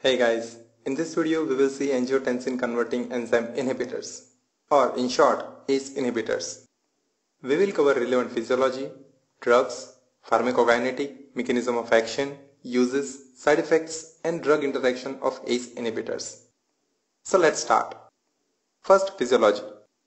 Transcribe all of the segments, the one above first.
Hey guys, in this video we will see angiotensin converting enzyme inhibitors, or in short, ACE inhibitors. We will cover relevant physiology, drugs, pharmacokinetic, mechanism of action, uses, side effects and drug interaction of ACE inhibitors. So let's start. First, physiology.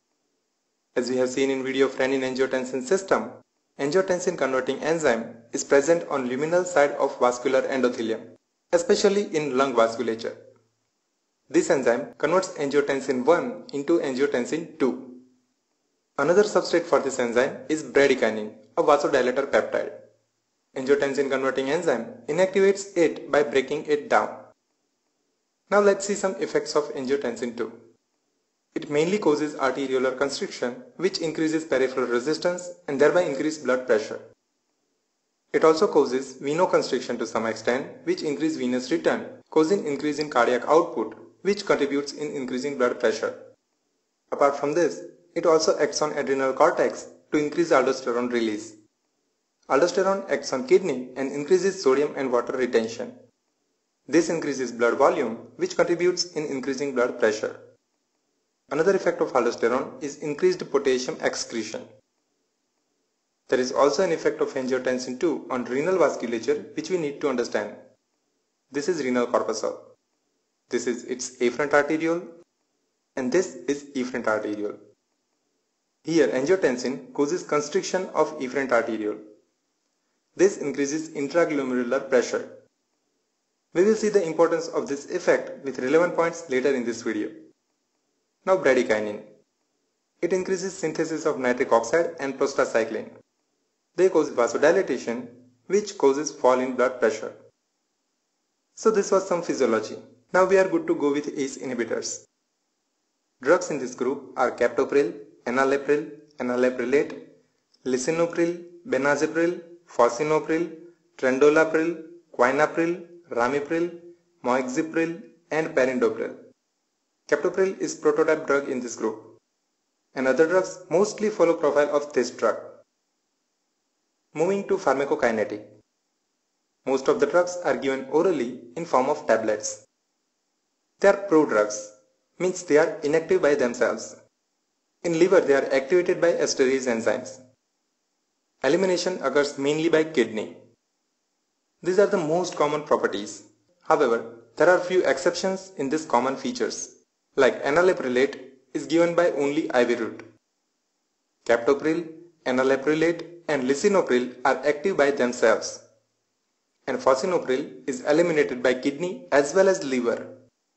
As we have seen in video of renin-angiotensin system, angiotensin converting enzyme is present on luminal side of vascular endothelium, especially in lung vasculature. This enzyme converts angiotensin 1 into angiotensin 2. Another substrate for this enzyme is bradykinin, a vasodilator peptide. Angiotensin converting enzyme inactivates it by breaking it down. Now let's see some effects of angiotensin 2. It mainly causes arteriolar constriction, which increases peripheral resistance and thereby increases blood pressure. It also causes venoconstriction to some extent, which increases venous return, causing increase in cardiac output, which contributes in increasing blood pressure. Apart from this, it also acts on adrenal cortex to increase aldosterone release. Aldosterone acts on kidney and increases sodium and water retention. This increases blood volume, which contributes in increasing blood pressure. Another effect of aldosterone is increased potassium excretion. There is also an effect of angiotensin 2 on renal vasculature which we need to understand. This is renal corpuscle. This is its afferent arteriole and this is efferent arteriole. Here angiotensin causes constriction of efferent arteriole. This increases intraglomerular pressure. We will see the importance of this effect with relevant points later in this video. Now bradykinin. It increases synthesis of nitric oxide and prostacyclin. They cause vasodilatation, which causes fall in blood pressure. So this was some physiology. Now we are good to go with ACE inhibitors. Drugs in this group are captopril, enalapril, enalaprilate, lisinopril, benazepril, fosinopril, trendolapril, quinapril, ramipril, moaxipril and perindopril. Captopril is prototype drug in this group, and other drugs mostly follow profile of this drug. Moving to pharmacokinetic. Most of the drugs are given orally in form of tablets. They are prodrugs, means they are inactive by themselves. In liver they are activated by esterase enzymes. Elimination occurs mainly by kidney. These are the most common properties. However, there are few exceptions in these common features. Like enalaprilate is given by only IV route. Captopril, enalaprilate and lisinopril are active by themselves. And fosinopril is eliminated by kidney as well as liver.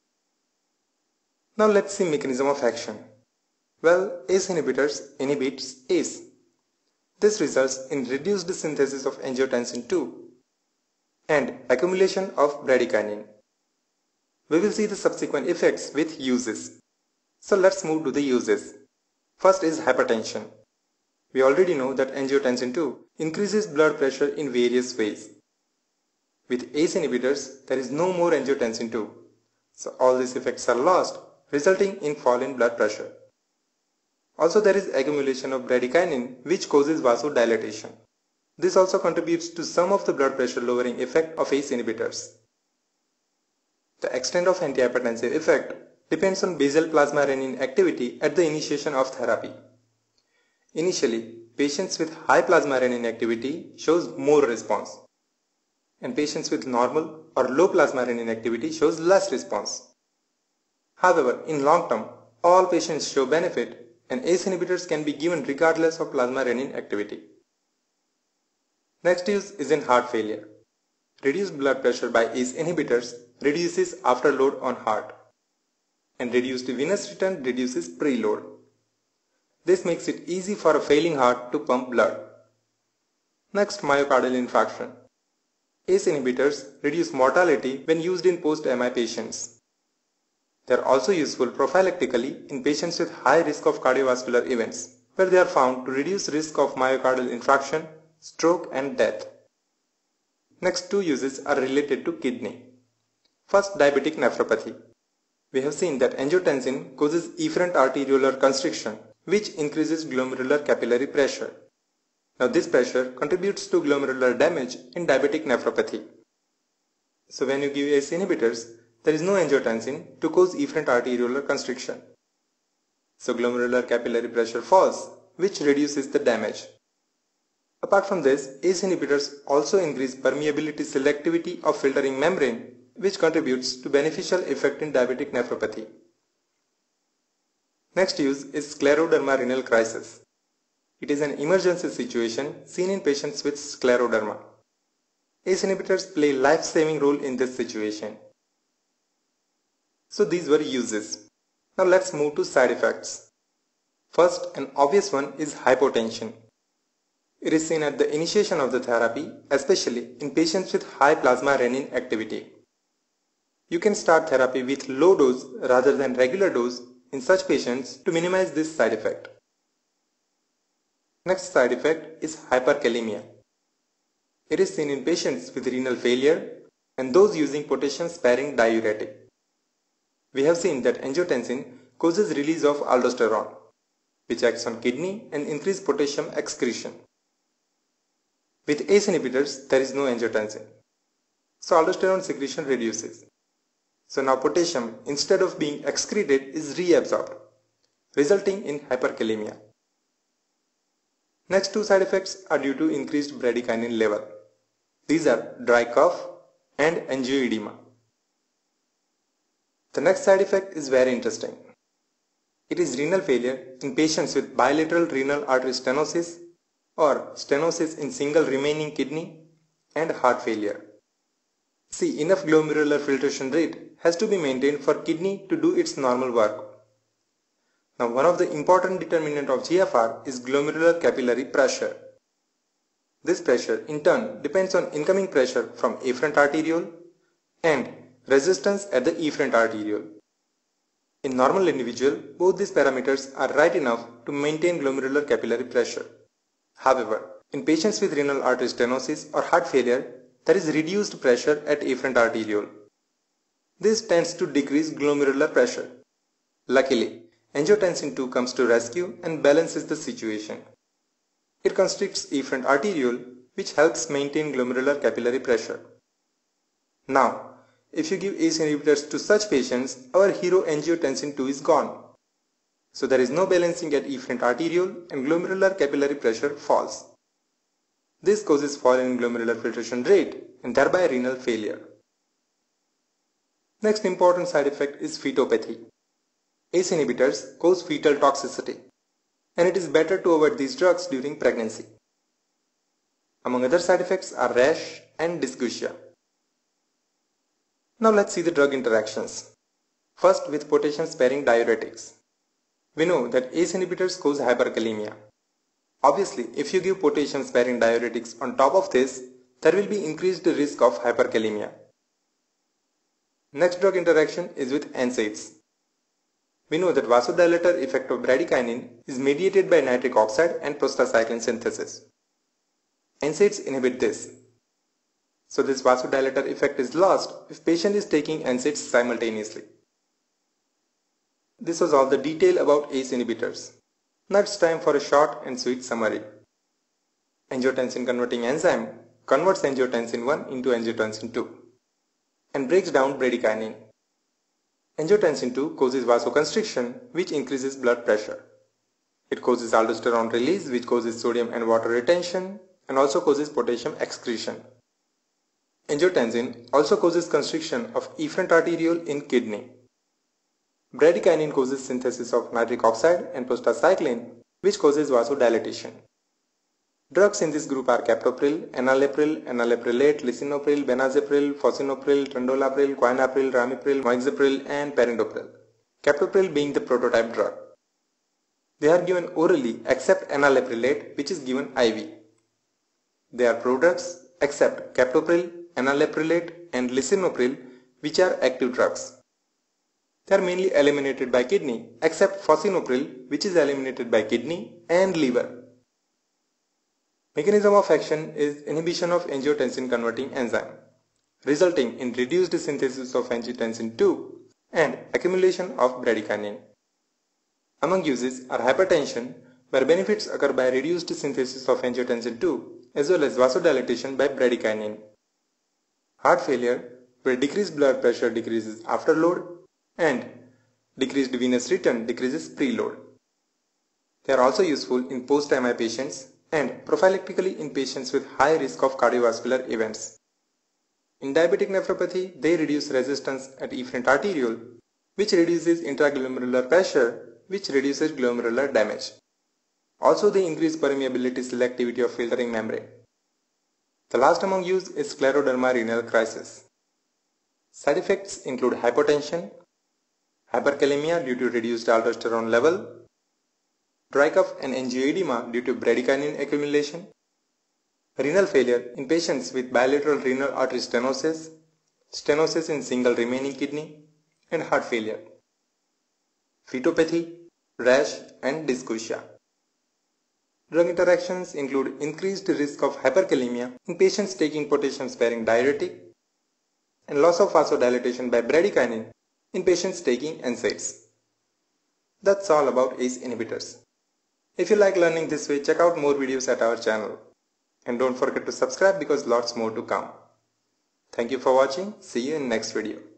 Now let's see mechanism of action. Well, ACE inhibitors inhibits ACE. This results in reduced synthesis of angiotensin 2 and accumulation of bradykinin. We will see the subsequent effects with uses. So let's move to the uses. First is hypertension. We already know that angiotensin 2 increases blood pressure in various ways. With ACE inhibitors, there is no more angiotensin 2. So all these effects are lost, resulting in fall in blood pressure. Also there is accumulation of bradykinin which causes vasodilatation. This also contributes to some of the blood pressure lowering effect of ACE inhibitors. The extent of antihypertensive effect depends on basal plasma renin activity at the initiation of therapy. Initially, patients with high plasma renin activity shows more response, and patients with normal or low plasma renin activity shows less response. However, in long term, all patients show benefit and ACE inhibitors can be given regardless of plasma renin activity. Next use is in heart failure. Reduced blood pressure by ACE inhibitors reduces afterload on heart, and reduced venous return reduces preload. This makes it easy for a failing heart to pump blood. Next, myocardial infarction. ACE inhibitors reduce mortality when used in post-MI patients. They are also useful prophylactically in patients with high risk of cardiovascular events, where they are found to reduce risk of myocardial infarction, stroke and death. Next two uses are related to kidney. First, diabetic nephropathy. We have seen that angiotensin causes efferent arteriolar constriction, which increases glomerular capillary pressure. Now this pressure contributes to glomerular damage in diabetic nephropathy. So when you give ACE inhibitors, there is no angiotensin to cause efferent arteriolar constriction. So glomerular capillary pressure falls, which reduces the damage. Apart from this, ACE inhibitors also increase permeability selectivity of filtering membrane, which contributes to beneficial effect in diabetic nephropathy. Next use is scleroderma renal crisis. It is an emergency situation seen in patients with scleroderma. ACE inhibitors play a life-saving role in this situation. So these were uses. Now let's move to side effects. First and obvious one is hypotension. It is seen at the initiation of the therapy, especially in patients with high plasma renin activity. You can start therapy with low dose rather than regular dose in such patients to minimize this side effect. Next side effect is hyperkalemia. It is seen in patients with renal failure and those using potassium-sparing diuretic. We have seen that angiotensin causes release of aldosterone, which acts on kidney and increases potassium excretion. With ACE inhibitors, there is no angiotensin, so aldosterone secretion reduces. So now potassium, instead of being excreted, is reabsorbed, resulting in hyperkalemia. Next two side effects are due to increased bradykinin level. These are dry cough and angioedema. The next side effect is very interesting. It is renal failure in patients with bilateral renal artery stenosis or stenosis in single remaining kidney and heart failure. See, enough glomerular filtration rate has to be maintained for kidney to do its normal work. Now, one of the important determinant of GFR is glomerular capillary pressure. This pressure in turn depends on incoming pressure from afferent arteriole and resistance at the efferent arteriole. In normal individual, both these parameters are right enough to maintain glomerular capillary pressure. However, in patients with renal artery stenosis or heart failure, there is reduced pressure at afferent arteriole. This tends to decrease glomerular pressure. Luckily, angiotensin II comes to rescue and balances the situation. It constricts efferent arteriole, which helps maintain glomerular capillary pressure. Now, if you give ACE inhibitors to such patients, our hero angiotensin II is gone. So there is no balancing at efferent arteriole and glomerular capillary pressure falls. This causes fall in glomerular filtration rate and thereby renal failure. Next important side effect is fetopathy. ACE inhibitors cause fetal toxicity, and it is better to avoid these drugs during pregnancy. Among other side effects are rash and dysgeusia. Now let's see the drug interactions. First, with potassium-sparing diuretics. We know that ACE inhibitors cause hyperkalemia. Obviously, if you give potassium-sparing diuretics on top of this, there will be increased risk of hyperkalemia. Next drug interaction is with NSAIDs. We know that vasodilator effect of bradykinin is mediated by nitric oxide and prostacyclin synthesis. NSAIDs inhibit this. So this vasodilator effect is lost if patient is taking NSAIDs simultaneously. This was all the detail about ACE inhibitors. Now it's time for a short and sweet summary. Angiotensin converting enzyme converts angiotensin I into angiotensin II and breaks down bradykinin. Angiotensin II causes vasoconstriction, which increases blood pressure. It causes aldosterone release, which causes sodium and water retention and also causes potassium excretion. Angiotensin also causes constriction of efferent arteriole in kidney. Bradykinin causes synthesis of nitric oxide and prostacyclin, which causes vasodilatation. Drugs in this group are captopril, enalapril, enalaprilate, lisinopril, benazepril, fosinopril, trindolapril, quinapril, ramipril, moixapril and perindopril. Captopril being the prototype drug. They are given orally except enalaprilate, which is given IV. They are prodrugs except captopril, enalaprilate and lisinopril, which are active drugs. They are mainly eliminated by kidney except fosinopril, which is eliminated by kidney and liver. Mechanism of action is inhibition of angiotensin converting enzyme, resulting in reduced synthesis of angiotensin II and accumulation of bradykinin. Among uses are hypertension, where benefits occur by reduced synthesis of angiotensin II as well as vasodilatation by bradykinin. Heart failure, where decreased blood pressure decreases after load and decreased venous return decreases preload. They are also useful in post-MI patients and prophylactically in patients with high risk of cardiovascular events. In diabetic nephropathy, they reduce resistance at efferent arteriole, which reduces intraglomerular pressure, which reduces glomerular damage. Also, they increase permeability selectivity of filtering membrane. The last among use is scleroderma renal crisis. Side effects include hypotension, hyperkalemia due to reduced aldosterone level, dry cough and angioedema due to bradykinin accumulation, renal failure in patients with bilateral renal artery stenosis, stenosis in single remaining kidney, and heart failure, fetopathy, rash, and dysgeusia. Drug interactions include increased risk of hyperkalemia in patients taking potassium-sparing diuretic and loss of vasodilation by bradykinin in patients taking NSAIDs. That's all about ACE inhibitors. If you like learning this way, check out more videos at our channel. And don't forget to subscribe because lots more to come. Thank you for watching. See you in next video.